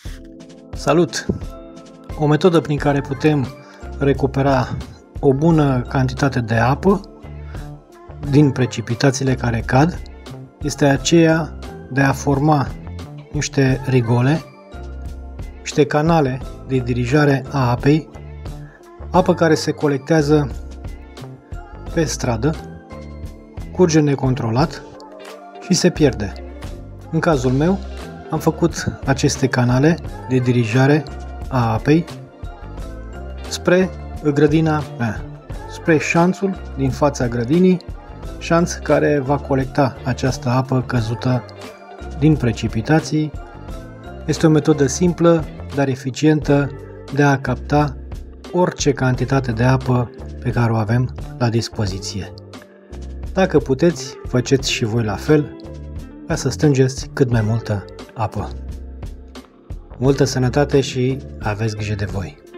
Salut! O metodă prin care putem recupera o bună cantitate de apă din precipitațiile care cad este aceea de a forma niște rigole, niște canale de dirijare a apei, apă care se colectează pe stradă, curge necontrolat și se pierde. În cazul meu, am făcut aceste canale de dirijare a apei spre grădina mea, spre șanțul din fața grădinii, șanț care va colecta această apă căzută din precipitații. Este o metodă simplă, dar eficientă de a capta orice cantitate de apă pe care o avem la dispoziție. Dacă puteți, faceți și voi la fel, ca să strângeți cât mai multă apă. Multă sănătate și aveți grijă de voi!